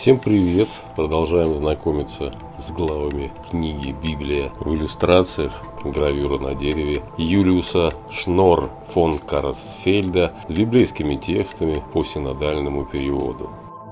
Всем привет! Продолжаем знакомиться с главами книги «Библия» в иллюстрациях, гравюра на дереве Юлиуса Шнор фон Карсфельда с библейскими текстами по синодальному переводу.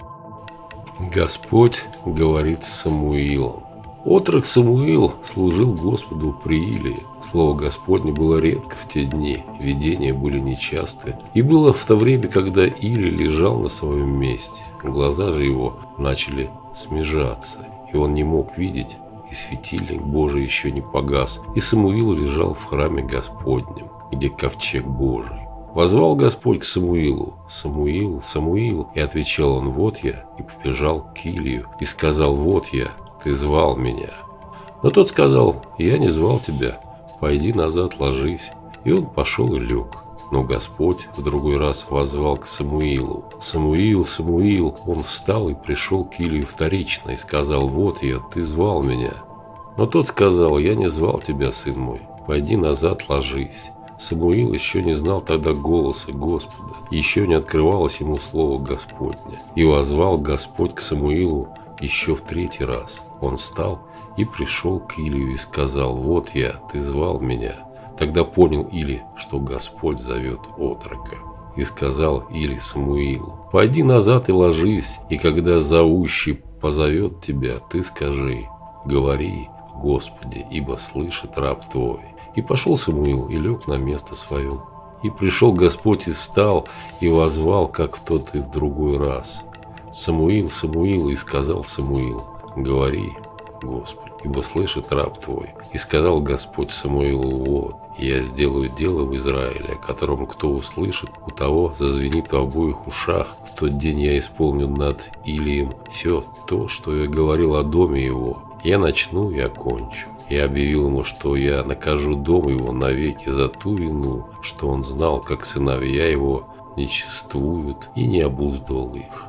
Господь говорит с Самуилом. Отрок Самуил служил Господу при Илии. Слово Господне было редко в те дни, видения были нечасты. И было в то время, когда Илия лежал на своем месте. Глаза же его начали смежаться, и он не мог видеть, и светильник Божий еще не погас. И Самуил лежал в храме Господнем, где ковчег Божий. Возвал Господь к Самуилу: «Самуил, Самуил!» И отвечал он: «Вот я!» И побежал к Илию и сказал: «Вот я! Ты звал меня». Но тот сказал: «Я не звал тебя, пойди назад, ложись». И он пошел и лег. Но Господь в другой раз воззвал к Самуилу: «Самуил, Самуил!» Он встал и пришел к Илию вторично и сказал: «Вот я, ты звал меня». Но тот сказал: «Я не звал тебя, сын мой, пойди назад, ложись». Самуил еще не знал тогда голоса Господа, еще не открывалось ему слово Господне. И воззвал Господь к Самуилу еще в третий раз. Он встал и пришел к Илию и сказал: «Вот я, ты звал меня». Тогда понял Илий, что Господь зовет отрока. И сказал Илий Самуилу: «Пойди назад и ложись, и когда зовущий позовет тебя, ты скажи: говори, Господи, ибо слышит раб твой». И пошел Самуил и лег на место свое. И пришел Господь и встал, и воззвал, как в тот и в другой раз: «Самуил, Самуил!» И сказал Самуил: «Говори, Господи, ибо слышит раб твой». И сказал Господь Самуилу: «Вот, я сделаю дело в Израиле, о котором кто услышит, у того зазвенит в обоих ушах. В тот день я исполню над Илием все то, что я говорил о доме его. Я начну и окончу». И объявил ему, что я накажу дом его навеки за ту вину, что он знал, как сыновья его нечествуют, и не обуздывал их.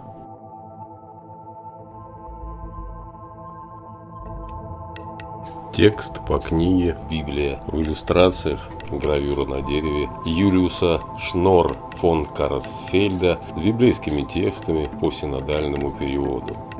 Текст по книге «Библия» в иллюстрациях, гравюра на дереве Юлиуса Шнор фон Карсфельда с библейскими текстами по синодальному переводу.